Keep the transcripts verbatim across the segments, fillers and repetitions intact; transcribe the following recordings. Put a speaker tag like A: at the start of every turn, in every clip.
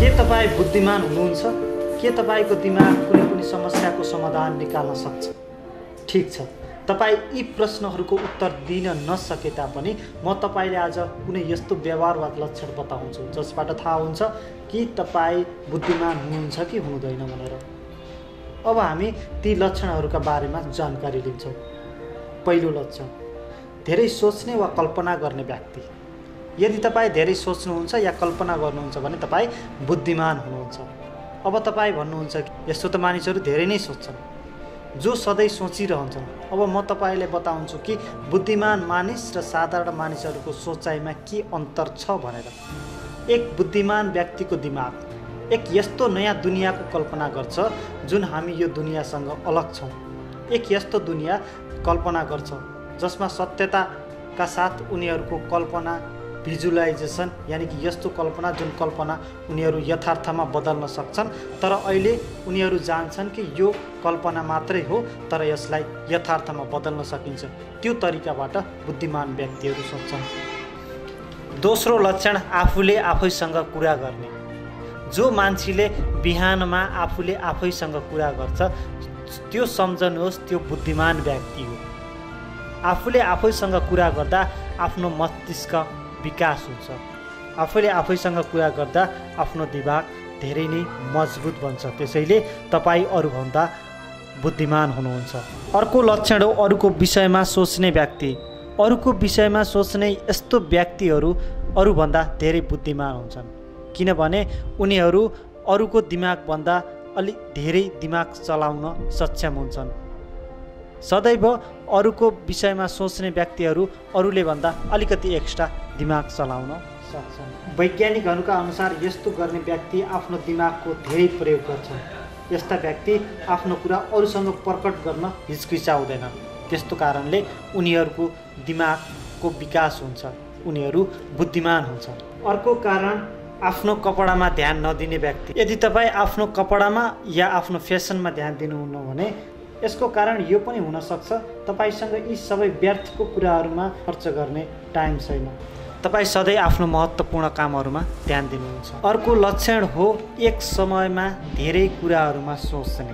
A: के तपाईँ बुद्धिमान हुनुहुन्छ? के तपाईँको दिमाग कुनै पनि समस्याको समाधान निकाल्न सक्छ? ठीक छ, तपाईँ यी प्रश्नहरूको उत्तर दिन नसके तापनि म तपाईँले आज कुनै यस्तो व्यवहार वा लक्षण बताउँछु जसबाट थाहा हुन्छ कि तपाईँ बुद्धिमान हुनुहुन्छ कि हुनुहुँदैन भनेर। अब हामी ती लक्षणहरूका बारेमा जानकारी लिन्छौँ। पहिलो लक्षण, धेरै सोच्ने वा कल्पना गर्ने व्यक्ति। यदि तपाईँ धेरै सोच्नुहुन्छ या कल्पना गर्नुहुन्छ भने तपाईँ बुद्धिमान हुनुहुन्छ। अब तपाईँ भन्नुहुन्छ कि यस्तो त मानिसहरू धेरै नै सोच्छन्, जो सधैँ सोचिरहन्छन्। अब म तपाईँले बताउँछु कि बुद्धिमान मानिस र साधारण मानिसहरूको सोचाइमा के अन्तर छ भनेर। एक बुद्धिमान व्यक्तिको दिमाग एक यस्तो नयाँ दुनियाँको कल्पना गर्छ जुन हामी यो दुनियाँसँग अलग छौँ। एक यस्तो दुनियाँ कल्पना गर्छ जसमा सत्यताका साथ उनीहरूको कल्पना भिजुअलाइजेसन, यानि कि यस्तो कल्पना जुन कल्पना उनीहरू यथार्थमा बदल्न सक्छन्, तर अहिले उनीहरू जान्छन् कि यो कल्पना मात्रै हो, तर यसलाई यथार्थमा बदल्न सकिन्छ। त्यो तरिकाबाट बुद्धिमान व्यक्तिहरू सोच्छन्। दोस्रो लक्षण, आफूले आफैसँग कुरा गर्ने। जो मान्छेले बिहानमा आफूले आफैसँग कुरा गर्छ त्यो सम्झनुहोस् त्यो बुद्धिमान व्यक्ति हो। आफूले आफैसँग कुरा गर्दा आफ्नो मस्तिष्क विकास हुन्छ। आफूले आफैसँग कुरा गर्दा आफ्नो दिमाग धेरै नै मजबुत बन्छ। त्यसैले तपाईँ अरूभन्दा बुद्धिमान हुनुहुन्छ। अर्को लक्षण हो अरूको विषयमा सोच्ने व्यक्ति। अरूको विषयमा सोच्ने यस्तो व्यक्तिहरू अरूभन्दा धेरै बुद्धिमान हुन्छन्, किनभने उनीहरू अरूको दिमागभन्दा अलिक धेरै दिमाग चलाउन सक्षम हुन्छन्। सदैव अरूको विषयमा सोच्ने व्यक्तिहरू अरूले भन्दा अलिकति एक्स्ट्रा दिमाग चलाउन सक्छन्। वैज्ञानिकहरूका अनुसार यस्तो गर्ने व्यक्ति आफ्नो दिमागको धेरै प्रयोग गर्छन्। यस्ता व्यक्ति आफ्नो कुरा अरूसँग प्रकट गर्न हिचकिचाउँदैन। त्यस्तो कारणले उनीहरूको दिमागको विकास हुन्छ, उनीहरू बुद्धिमान हुन्छन्। अर्को कारण, आफ्नो कपडामा ध्यान नदिने व्यक्ति। यदि तपाईँ आफ्नो कपडामा या आफ्नो फेसनमा ध्यान दिनुहुन्न भने यसको कारण यो पनि हुनसक्छ तपाईँसँग यी सबै व्यर्थको कुराहरूमा खर्च गर्ने टाइम छैन। तपाईँ सधैँ आफ्नो महत्त्वपूर्ण कामहरूमा ध्यान दिनुहुन्छ। अर्को लक्षण हो एक समयमा धेरै कुराहरूमा सोच्ने।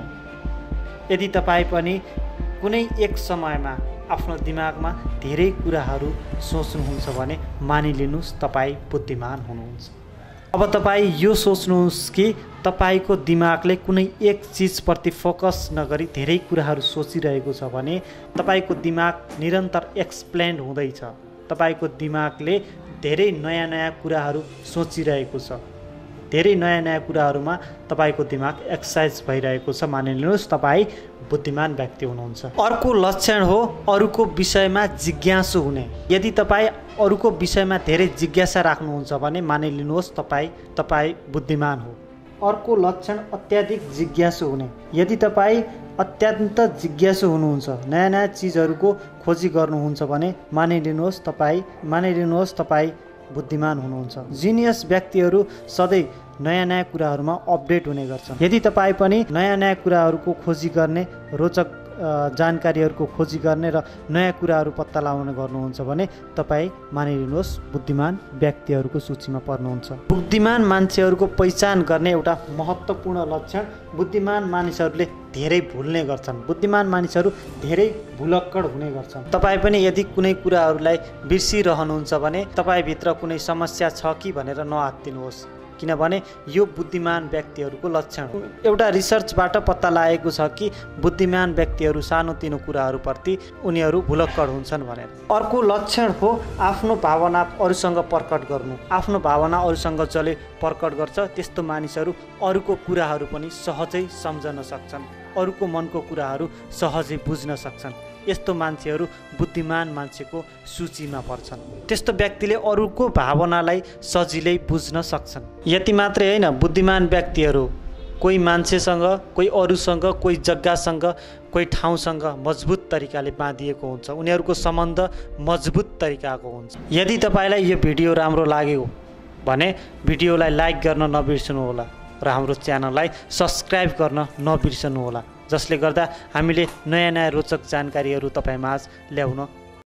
A: यदि तपाईँ पनि कुनै एक समयमा आफ्नो दिमागमा धेरै कुराहरू सोच्नुहुन्छ भने मानिलिनुहोस् तपाईँ बुद्धिमान हुनुहुन्छ। अब तपाईँ यो सोच्नुहोस् कि तपाईँको दिमागले कुनै एक चिजप्रति फोकस नगरी धेरै कुराहरू सोचिरहेको छ भने तपाईँको दिमाग निरन्तर एक्सप्लेन्ड हुँदैछ। तपाईँको दिमागले धेरै नयाँ नयाँ कुराहरू सोचिरहेको छ। धेरै नयाँ नयाँ कुराहरूमा तपाईँको दिमाग एक्सर्साइज भइरहेको छ। मानिलिनुहोस् तपाईँ बुद्धिमान व्यक्ति हुनुहुन्छ। अर्को लक्षण हो अरूको विषयमा जिज्ञासु हुने। यदि तपाईँ अरूको विषयमा धेरै जिज्ञासा राख्नुहुन्छ भने मानिलिनुहोस् तपाईँ तपाईँ बुद्धिमान हो। अर्को लक्षण, अत्याधिक जिज्ञासु हुने। यदि तपाईँ अत्यन्त जिज्ञासु हुनुहुन्छ, नयाँ नयाँ चिजहरूको खोजी गर्नुहुन्छ भने मानिलिनुहोस् तपाईँ मानिलिनुहोस् तपाईँ बुद्धिमान हुनुहुन्छ। जिनियस व्यक्तिहरू सधैँ नयाँ नयाँ कुराहरूमा अपडेट हुने गर्छन्। यदि तपाईँ पनि नयाँ नयाँ कुराहरूको खोजी गर्ने, रोचक जानकारीहरूको खोजी गर्ने र नयाँ कुराहरू पत्ता लगाउने गर्नुहुन्छ भने तपाईँ मानिलिनुहोस् बुद्धिमान व्यक्तिहरूको सूचीमा पर्नुहुन्छ। बुद्धिमान मान्छेहरूको पहिचान गर्ने एउटा महत्त्वपूर्ण लक्षण, बुद्धिमान मानिसहरूले धेरै भुल्ने गर्छन्। बुद्धिमान मानिसहरू धेरै भुलक्कड हुने गर्छन्। तपाईँ पनि यदि कुनै कुराहरूलाई बिर्सिरहनुहुन्छ भने तपाईँभित्र कुनै समस्या छ कि भनेर नआत्तिनुहोस्, किनभने यो बुद्धिमान व्यक्तिहरूको लक्षण हो। एउटा रिसर्चबाट पत्ता लागेको छ कि बुद्धिमान व्यक्तिहरू सानोतिनो कुराहरूप्रति उनीहरू भुलक्कड हुन्छन् भनेर। अर्को लक्षण हो आफ्नो भावना अरूसँग प्रकट गर्नु। आफ्नो भावना अरूसँग जसले प्रकट गर्छ त्यस्तो मानिसहरू अरूको कुराहरू पनि सहजै सम्झन सक्छन्, अरूको मनको कुराहरू सहजै बुझ्न सक्छन्। यस्तो मान्छेहरू बुद्धिमान मान्छेको सूचीमा पर्छन्। त्यस्तो व्यक्तिले अरूको भावनालाई सजिलै बुझ्न सक्छन्। यति मात्रै होइन, बुद्धिमान व्यक्तिहरू कोही मान्छेसँग, कोही अरूसँग, कोही जग्गासँग, कोही ठाउँसँग मजबुत तरिकाले बाँधिएको हुन्छ। उनीहरूको सम्बन्ध मजबुत तरिकाको हुन्छ। यदि तपाईँलाई यो भिडियो राम्रो लाग्यो भने भिडियोलाई लाइक गर्न नबिर्सनुहोला र हाम्रो च्यानललाई सब्सक्राइब गर्न नबिर्सनुहोला, जसले गर्दा हामीले नयाँ नयाँ रोचक जानकारीहरू तपाईँ माझ ल्याउन